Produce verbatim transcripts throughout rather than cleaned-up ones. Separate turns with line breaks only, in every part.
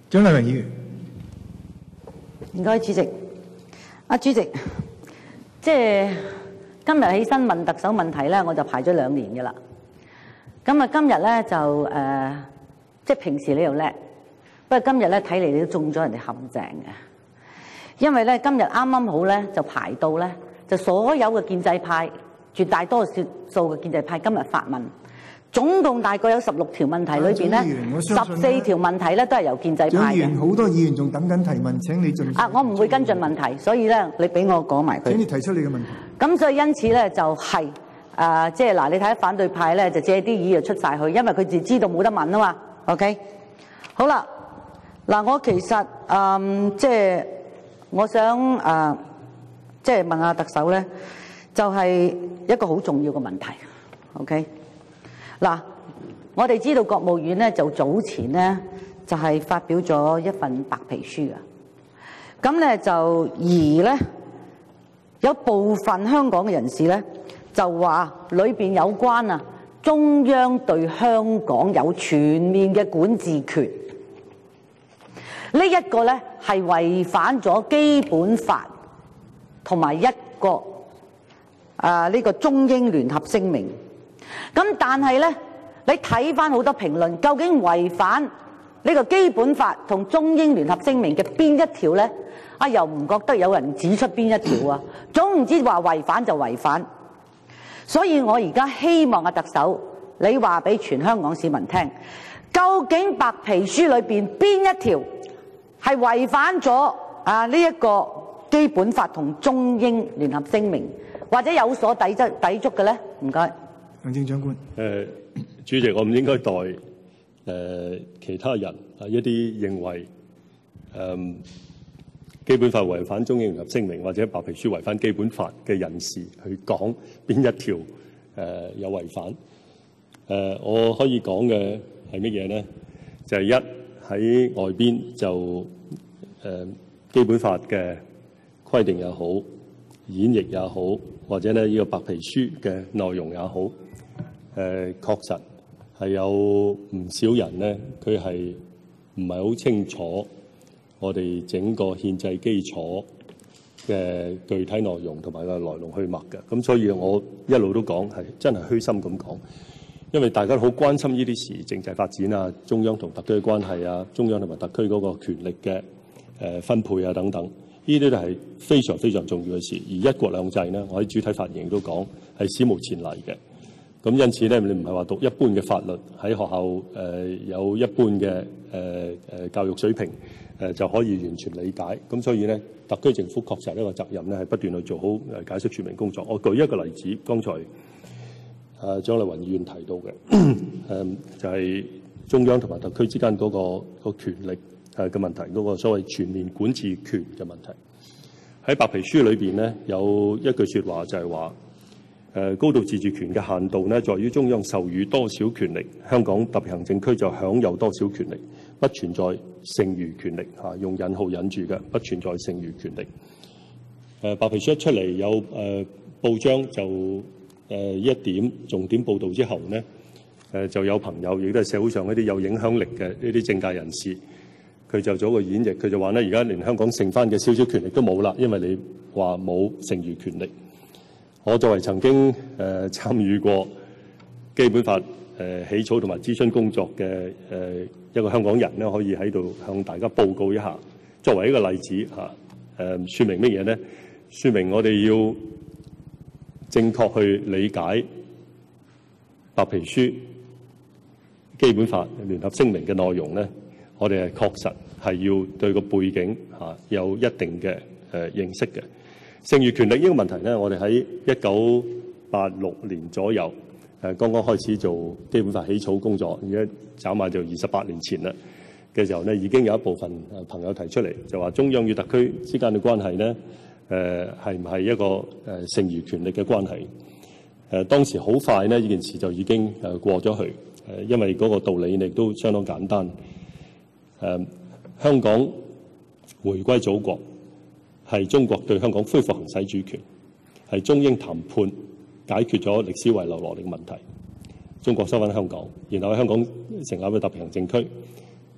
蔣麗芸議員，
唔該，主席。啊，主席，即係今日起身問特首問題咧，我就排咗兩年嘅啦。咁啊，今日咧就誒、呃，即係平時你又叻，不過今日咧睇嚟你都中咗人哋陷阱嘅，因為咧今日啱啱好咧就排到咧，就所有嘅建制派，絕大多數嘅建制派今日發問。總共大概有十六條問題裏邊咧，十四條問題咧都係由建制派嘅。
議員好多議員仲等緊提問，請你盡。
啊，我唔會跟進問題，所以咧你俾我講埋佢。
請你提出你嘅問題。
咁所以因此咧就係、是、誒，即係嗱，你睇下反對派咧就借啲意就出晒去，因為佢哋知道冇得問啊嘛。OK， 好啦，嗱，我其實誒、呃、即係我想誒、呃、即係問下特首咧，就係、是、一個好重要嘅問題。OK。嗱，我哋知道國務院咧就早前咧就係發表咗一份白皮書啊，咁咧就而咧有部分香港嘅人士咧就話裏邊有關啊中央對香港有全面嘅管治權，呢一個咧係違反咗基本法同埋一個啊呢個中英聯合聲明。咁但係咧，你睇翻好多評論，究竟違反呢個基本法同中英聯合聲明嘅邊一條咧？啊，又唔覺得有人指出邊一條啊？總唔知話違反就違反。所以我而家希望啊特首，你話俾全香港市民聽，究竟白皮書裏邊邊一條係違反咗啊呢一個基本法同中英聯合聲明，或者有所抵觸抵觸嘅咧？唔該。
行政長官，
誒，主席，我唔應該代誒、呃、其他人啊一啲認為誒、呃、基本法違反中英聯合聲明或者白皮書違反基本法嘅人士去講邊一條誒、呃、有違反。誒、呃，我可以講嘅係乜嘢咧？就係、是、一喺外邊就誒、呃、基本法嘅規定也好，演繹也好，或者咧呢、這個白皮書嘅內容也好。誒、呃、確實係有唔少人咧，佢係唔係好清楚我哋整個憲制基礎嘅具體內容同埋個來龍去脈嘅。咁所以我一路都講係真係虛心咁講，因為大家好關心呢啲事，政制發展啊，中央同特區嘅關係啊，中央同埋特區嗰個權力嘅誒分配啊等等，呢啲都係非常非常重要嘅事。而一國兩制呢，我喺主體發言亦都講係史無前例嘅。咁因此咧，你唔係話讀一般嘅法律喺學校誒、呃、有一般嘅誒誒教育水平誒、呃、就可以完全理解。咁所以咧，特區政府確實有一個責任咧，係不斷去做好誒解釋説明工作。我舉一個例子，剛才誒蔣麗芸議員提到嘅誒、呃、就係、是、中央同埋特區之間嗰、那個個權力誒嘅問題，嗰、那個所謂全面管治權嘅問題。喺白皮書裏邊咧有一句説話就係話。誒高度自治權嘅限度呢，在於中央授予多少權力，香港特別行政區就享有多少權力，不存在剩餘權力嚇，用引號引住嘅，不存在剩餘權力。誒白皮書一出嚟有誒、呃、報章就誒、呃、一點重點報導之後呢，誒、呃、就有朋友亦都係社會上一啲有影響力嘅呢啲政界人士，佢就做個演繹，佢就話呢，而家連香港剩翻嘅少少權力都冇啦，因為你話冇剩餘權力。我作為曾經誒、呃、參與過基本法誒、呃、起草同埋諮詢工作嘅誒、呃、一個香港人咧，可以喺度向大家報告一下。作為一個例子嚇，誒、呃、説明乜嘢咧？説明我哋要正確去理解白皮書、基本法、聯合聲明嘅內容咧。我哋係確實係要對個背景嚇、啊、有一定嘅誒、呃、認識嘅。剩餘權力呢個問題咧，我哋喺一九八六年左右誒剛剛開始做基本法起草工作，而家找埋就二十八年前啦嘅時候咧，已經有一部分誒朋友提出嚟，就話中央與特區之間嘅關係咧，誒係唔係一個誒剩餘權力嘅關係？誒當時好快呢，呢件事就已經誒過咗去，誒因為嗰個道理亦都相當簡單。誒香港回歸祖國，係中國對香港恢復行使主權，係中英談判解決咗歷史遺留落嚟嘅問題。中國收返香港，然後喺香港成立一個特別行政區。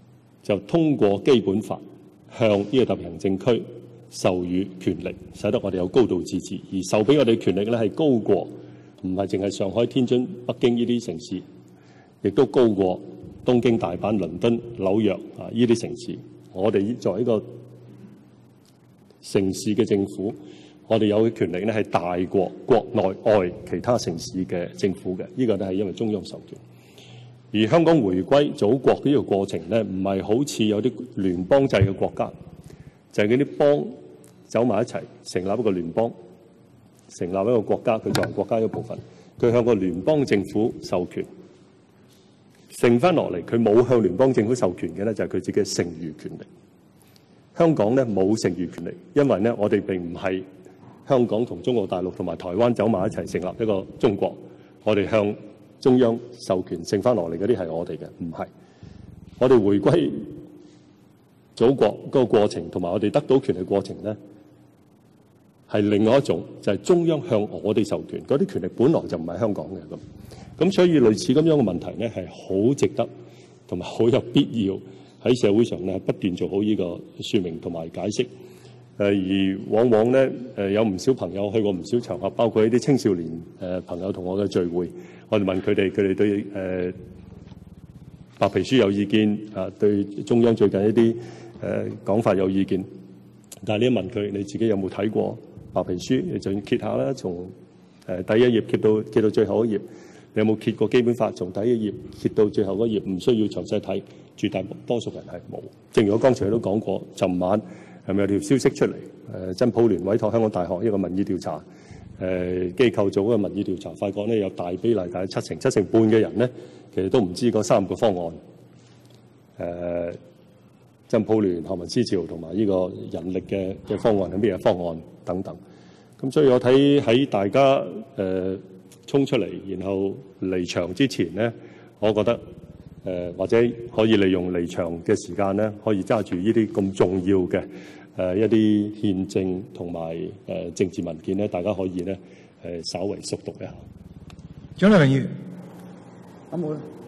就通過基本法向呢個特別行政區授予權力，使得我哋有高度自治。而授俾我哋嘅權力咧係高過唔係淨係上海、天津、北京呢啲城市，亦都高過東京、大阪、倫敦、紐約啊呢啲城市。我哋作為一個城市嘅政府，我哋有嘅權力咧係大過國內外其他城市嘅政府嘅。呢個都係因為中央授權。而香港回歸祖國呢個過程咧，唔係好似有啲聯邦制嘅國家，就係嗰啲邦走埋一齊成立一個聯邦，成立一個國家，佢作為國家一部分，佢向個聯邦政府授權，剩翻落嚟佢冇向聯邦政府授權嘅咧，就係佢自己嘅剩餘權力。香港咧冇剩餘權力，因為咧我哋並唔係香港同中國大陸同埋台灣走埋一齊成立一個中國，我哋向中央授權，剩翻落嚟嗰啲係我哋嘅，唔係。我哋回歸祖國嗰個過程，同埋我哋得到權力過程咧，係另外一種，就係中央向我哋授權，嗰啲權力本來就唔係香港嘅咁。咁所以類似咁樣嘅問題咧，係好值得同埋好有必要喺社會上咧不斷做好呢個説明同埋解釋。誒而往往咧誒有唔少朋友去過唔少場合，包括一啲青少年誒朋友同我嘅聚會，我哋問佢哋，佢哋對誒白皮書有意見啊，對中央最近一啲誒講法有意見。但係你一問佢，你自己有冇睇過白皮書？你就要揭下啦，從誒第一頁揭到揭到最後一頁。你有冇揭過基本法？從第一頁揭到最後一頁，唔需要詳細睇。絕大多數人係冇。正如我剛才都講過，尋晚係咪有條消息出嚟？誒，真普聯委託香港大學一個民意調查，誒機構做一個民意調查，發覺咧有大比例，大概七成、七成半嘅人咧，其實都唔知嗰三個方案。誒，真普聯、學民思潮同埋呢個人力嘅嘅方案係咩方案等等。咁所以我睇喺大家誒衝出嚟，然後離場之前咧，我覺得。誒、呃、或者可以利用離場嘅時間咧，可以揸住呢啲咁重要嘅誒、呃、一啲憲政同埋誒政治文件咧，大家可以咧誒、呃、稍為熟讀一下。
蔣麗芸議員，
咁好啦。